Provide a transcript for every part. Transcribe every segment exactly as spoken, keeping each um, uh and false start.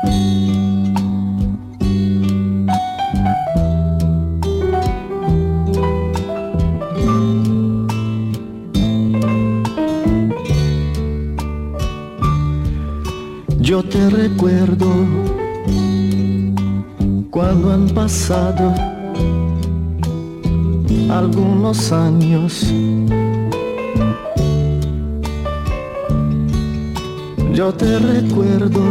Yo te recuerdo cuando han pasado algunos años. Yo te recuerdo,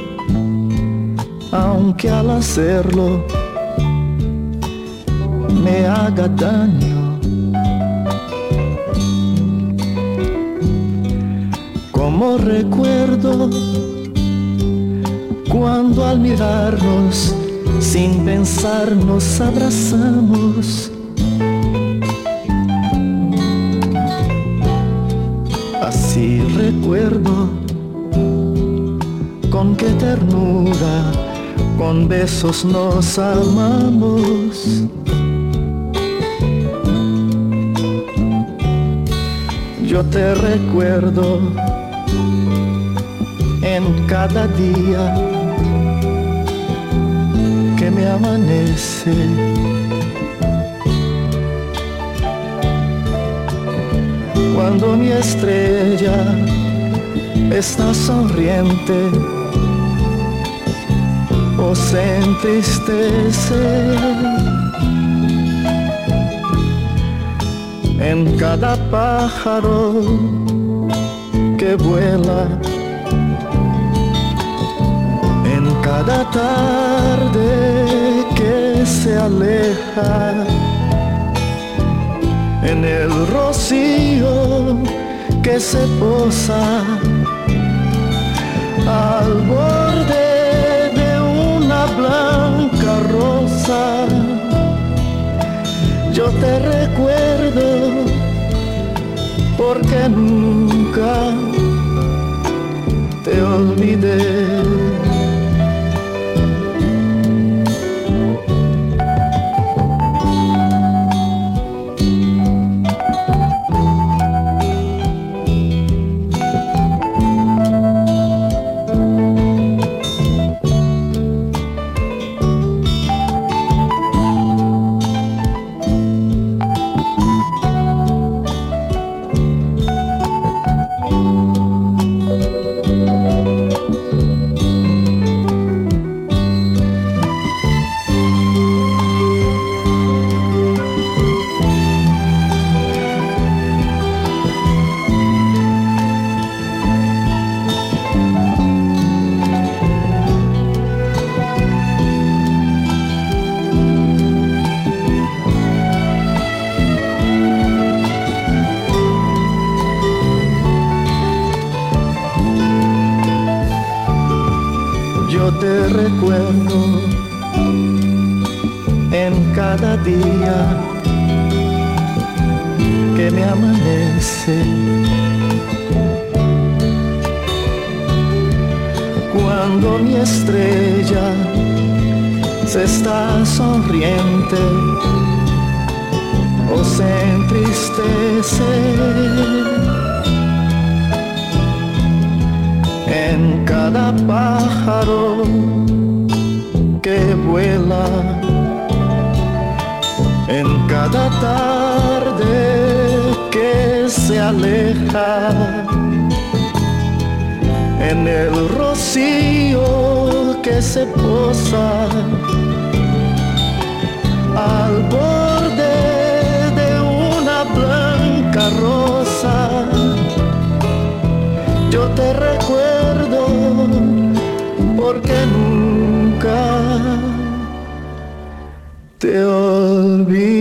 aunque al hacerlo me haga daño. Como recuerdo cuando al mirarnos sin pensar nos abrazamos. Así recuerdo con qué ternura, con besos nos amamos. Yo te recuerdo en cada día que me amanece. Cuando mi estrella está sonriente o se entristece, en cada pájaro que vuela, en cada tarde que se aleja, en el rocío que se posa al borde de una blanca rosa. Yo te recuerdo porque nunca te olvidé. Yo te recuerdo en cada día que me amanece. Cuando mi estrella se está sonriente o se entristece, en cada pájaro que vuela, en cada tarde que se aleja, en el rocío que se posa al borde de una blanca rosa. Yo te recuerdo porque nunca te olvidé.